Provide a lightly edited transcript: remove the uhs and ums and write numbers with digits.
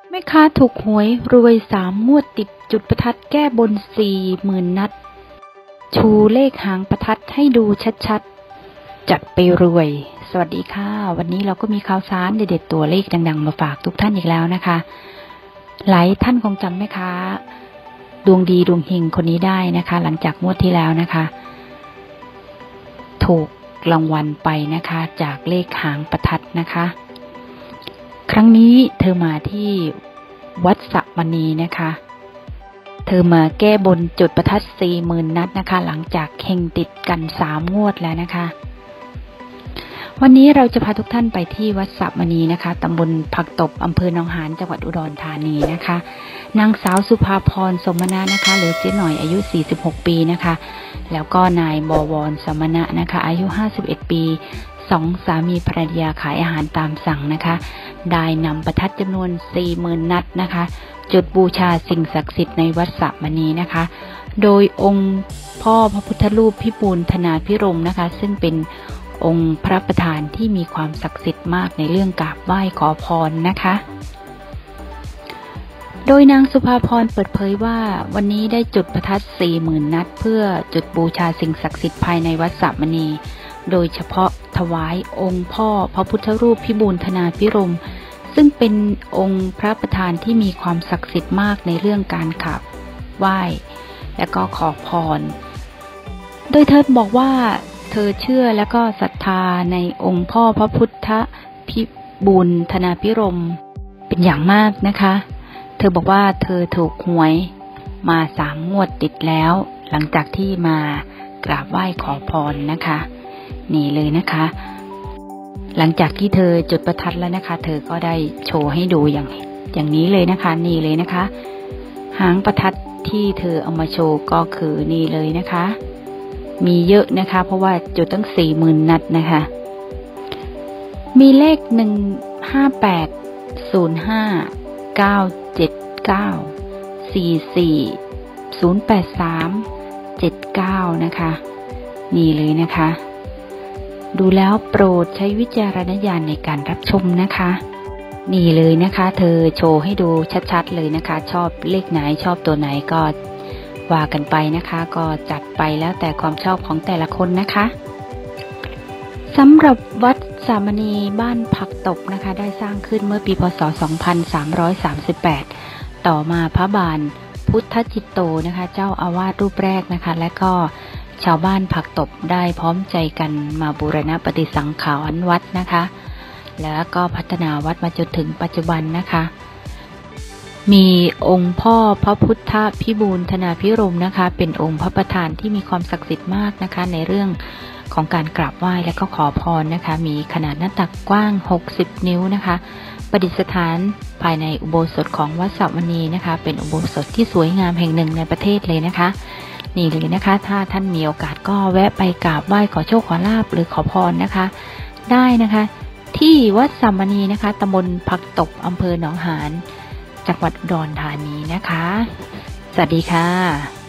แม่ค้าถูกหวยรวย3 งวดติดจุดประทัดแก้บน40,000 นัดชูเลขหางประทัดให้ดูชัดๆจัดไปรวยสวัสดีค่ะวันนี้เราก็มีข่าวสารเด็ดๆตัวเลขดังๆมาฝากทุกท่านอีกแล้วนะคะหลายท่านคงจำแม่ค้าดวงดีดวงเฮงคนนี้ได้นะคะหลังจากงวดที่แล้วนะคะถูกรางวัลไปนะคะจากเลขหางประทัดนะคะครั้งนี้เธอมาที่วัดสะมณีนะคะเธอมาแก้บนจุดประทัด40,000 นัดนะคะหลังจากเฮงติดกัน3 งวดแล้วนะคะวันนี้เราจะพาทุกท่านไปที่วัดสะมณีนะคะตำบลผักตบอำเภอหนองหานจังหวัดอุดรธานีนะคะนางสาวสุภาพรสมณะนะคะหรือเจ๊หน่อยอายุ46 ปีนะคะแล้วก็นายบวรสมณะนะคะอายุ51 ปี2 สามีภรรยาขายอาหารตามสั่งนะคะได้นำประทัดจำนวน 40,000 นัดนะคะจุดบูชาสิ่งศักดิ์สิทธิ์ในวัดสะมณีนะคะโดยองค์พ่อพระพุทธรูปพิบูลธนาภิรมย์นะคะซึ่งเป็นองค์พระประธานที่มีความศักดิ์สิทธิ์มากในเรื่องกราบไหว้ขอพรนะคะโดยนางสุภาพรเปิดเผยว่าวันนี้ได้จุดประทัด 40,000 นัดเพื่อจุดบูชาสิ่งศักดิ์สิทธิ์ภายในวัดสะมณีโดยเฉพาะถวายองค์พ่อพระพุทธรูปพิบูลธนาภิรมย์ซึ่งเป็นองค์พระประธานที่มีความศักดิ์สิทธิ์มากในเรื่องการกราบไหว้และก็ขอพรโดยเธอบอกว่าเธอเชื่อและก็ศรัทธาในองค์พ่อพระพุทธพิบูลธนาภิรมย์เป็นอย่างมากนะคะเธอบอกว่าเธอถูกหวยมา3 งวดติดแล้วหลังจากที่มากราบไหว้ขอพรนะคะนี่เลยนะคะหลังจากที่เธอจุดประทัดแล้วนะคะเธอก็ได้โชว์ให้ดูอย่างนี้เลยนะคะนี่เลยนะคะหางประทัดที่เธอเอามาโชว์ก็คือนี่เลยนะคะมีเยอะนะคะเพราะว่าจุดตั้ง 40,000 นัดนะคะมีเลข158 05 979 44 083 79นะคะนี่เลยนะคะดูแล้วโปรดใช้วิจารณญาณในการรับชมนะคะนี่เลยนะคะเธอโชว์ให้ดูชัดๆเลยนะคะชอบเลขไหนชอบตัวไหนก็ว่ากันไปนะคะก็จัดไปแล้วแต่ความชอบของแต่ละคนนะคะสำหรับวัดสามณีบ้านผักตบนะคะได้สร้างขึ้นเมื่อปีพศ 2338 ต่อมาพระบาทพุทธจิตโตนะคะเจ้าอาวาสรูปแรกนะคะและก็ชาวบ้านผักตบได้พร้อมใจกันมาบูรณะปฏิสังขรณ์วัดนะคะแล้วก็พัฒนาวัดมาจนถึงปัจจุบันนะคะมีองค์พ่อพระพุทธพิบูลธนาภิรมย์นะคะเป็นองค์พระประธานที่มีความศักดิ์สิทธิ์มากนะคะในเรื่องของการกราบไหว้และก็ขอพรนะคะมีขนาดหน้าตักกว้าง60 นิ้วนะคะประดิษฐานภายในอุโบสถของวัดสะมณีนะคะเป็นอุโบสถที่สวยงามแห่งหนึ่งในประเทศเลยนะคะนี่เลยนะคะถ้าท่านมีโอกาสก็แวะไปกราบไหว้ขอโชคขอลาภหรือขอพรนะคะได้นะคะที่วัดสะมณีนะคะตำบลผักตบอำเภอหนองหานจังหวัดอุดรธานีนะคะสวัสดีค่ะ